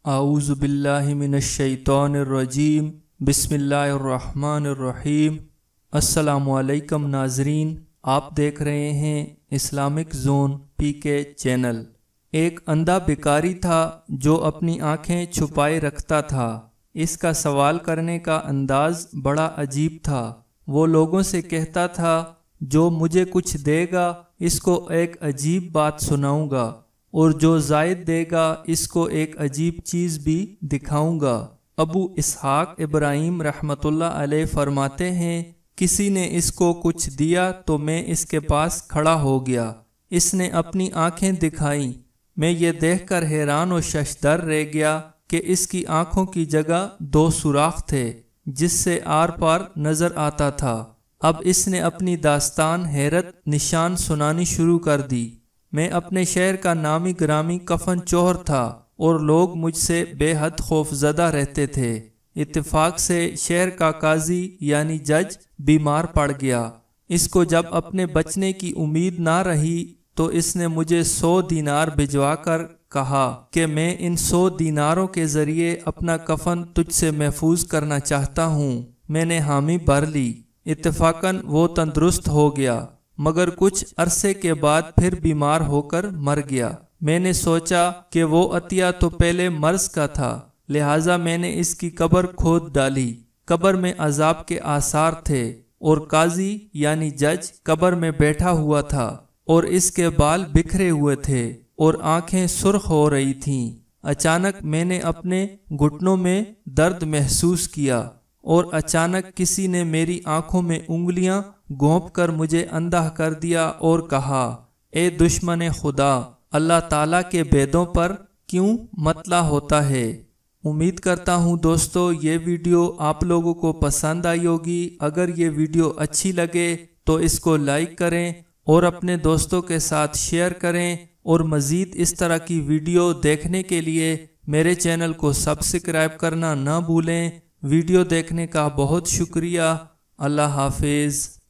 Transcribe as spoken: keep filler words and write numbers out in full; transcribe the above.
اعوذ باللہ من الشیطان الرجیم بسم اللہ الرحمن الرحیم۔ السلام علیکم ناظرین، آپ دیکھ رہے ہیں اسلامک زون پی کے چینل۔ ایک اندھا بھکاری تھا جو اپنی آنکھیں چھپائے رکھتا تھا۔ اس کا سوال کرنے کا انداز بڑا عجیب تھا۔ وہ لوگوں سے کہتا تھا جو مجھے کچھ دے گا اس کو ایک عجیب بات سناؤں گا، اور جو زائد دے گا اس کو ایک عجیب چیز بھی دکھاؤں گا۔ ابو اسحاق ابراہیم رحمۃ اللہ علیہ فرماتے ہیں، کسی نے اس کو کچھ دیا تو میں اس کے پاس کھڑا ہو گیا۔ اس نے اپنی آنکھیں دکھائیں۔ میں یہ دیکھ کر حیران و ششدر رہ گیا کہ اس کی آنکھوں کی جگہ دو سوراخ تھے جس سے آر پار نظر آتا تھا۔ اب اس نے اپنی داستان حیرت نشان سنانی شروع کر دی۔ میں اپنے شہر کا نامی گرامی کفن چوہر تھا اور لوگ مجھ سے بے حد خوف زدہ رہتے تھے۔ اتفاق سے شہر کا قاضی یعنی جج بیمار پڑ گیا۔ اس کو جب اپنے بچنے کی امید نہ رہی تو اس نے مجھے سو دینار بھجوا کر کہا کہ میں ان سو دیناروں کے ذریعے اپنا کفن تجھ سے محفوظ کرنا چاہتا ہوں۔ میں نے حامی بھر لی۔ اتفاقاً وہ تندرست ہو گیا، مگر کچھ عرصے کے بعد پھر بیمار ہو کر مر گیا۔ میں نے سوچا کہ وہ عطیہ تو پہلے مرض کا تھا، لہٰذا میں نے اس کی قبر کھود ڈالی۔ قبر میں عذاب کے آثار تھے اور قاضی یعنی جج قبر میں بیٹھا ہوا تھا اور اس کے بال بکھرے ہوئے تھے اور آنکھیں سرخ ہو رہی تھیں۔ اچانک میں نے اپنے گھٹنوں میں درد محسوس کیا اور اچانک کسی نے میری آنکھوں میں انگلیاں گھونپ کر مجھے اندھا کر دیا اور کہا، اے دشمن خدا، اللہ تعالیٰ کے بیدوں پر کیوں مطلع ہوتا ہے؟ امید کرتا ہوں دوستو یہ ویڈیو آپ لوگوں کو پسند آئی ہوگی۔ اگر یہ ویڈیو اچھی لگے تو اس کو لائک کریں اور اپنے دوستوں کے ساتھ شیئر کریں، اور مزید اس طرح کی ویڈیو دیکھنے کے لیے میرے چینل کو سبسکرائب کرنا نہ بھولیں۔ ویڈیو دیکھنے کا بہت شکریہ۔ اللہ حافظ۔